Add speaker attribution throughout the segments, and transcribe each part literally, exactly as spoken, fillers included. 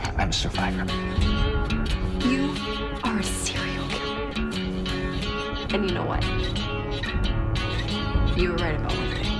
Speaker 1: I'm a survivor.
Speaker 2: You are a serial killer. And you know what? You were right about one thing.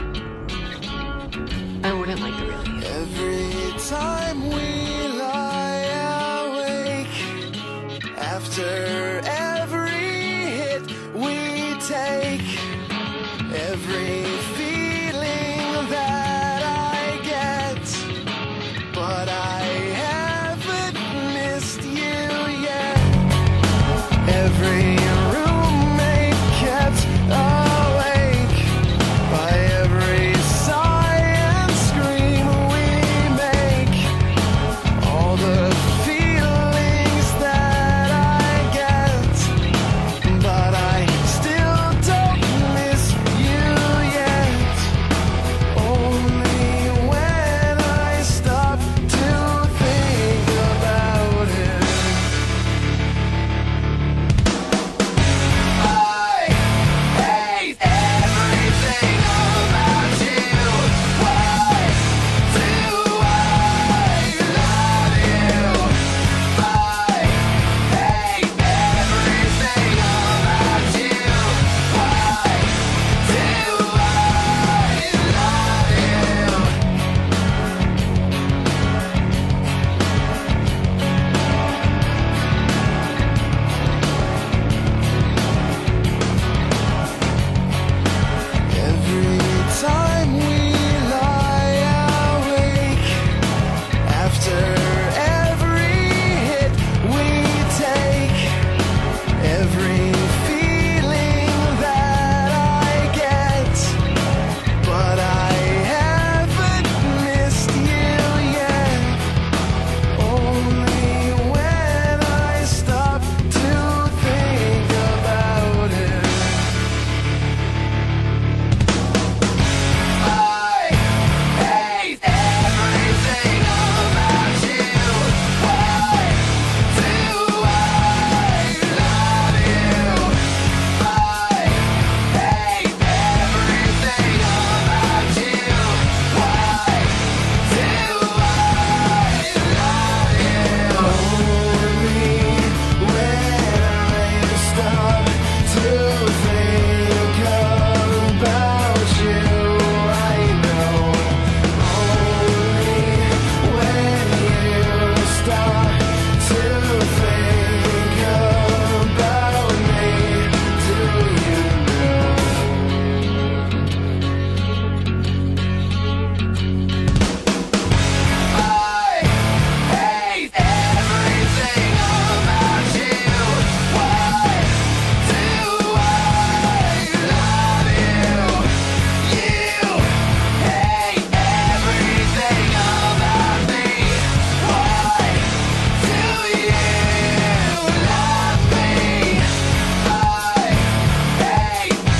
Speaker 2: I wouldn't like the real you.
Speaker 3: Every time we lie awake, after every hit we take, every feeling that I get, but I haven't missed you yet. Every roommate kept awake by every sigh and scream we make. All the feelings that I get, but I still don't miss you yet. Only when I stop to think about it. I hate everything about you. Why do I love you? I hate everything about you. Why do I love Every time we lie awake, after every hit we take, every feeling that I get, but I haven't missed you yet. Only when I stop to think about it. I hate everything about you. Why do I love you? I hate everything about you. Why do I love you? Only when I stop to think about you, I know. Only when you stop to think about me, do you know? I hate everything about you. Why do I love you? You hate everything about me. Why do you love me? I hate you.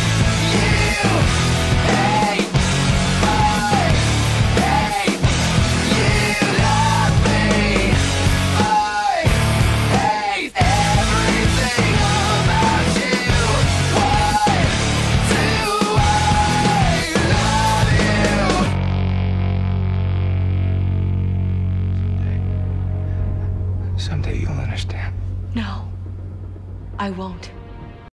Speaker 3: Hate. I hate you. Love me. I hate everything about you. Why do I love you?
Speaker 1: Someday you'll understand.
Speaker 2: No, I won't.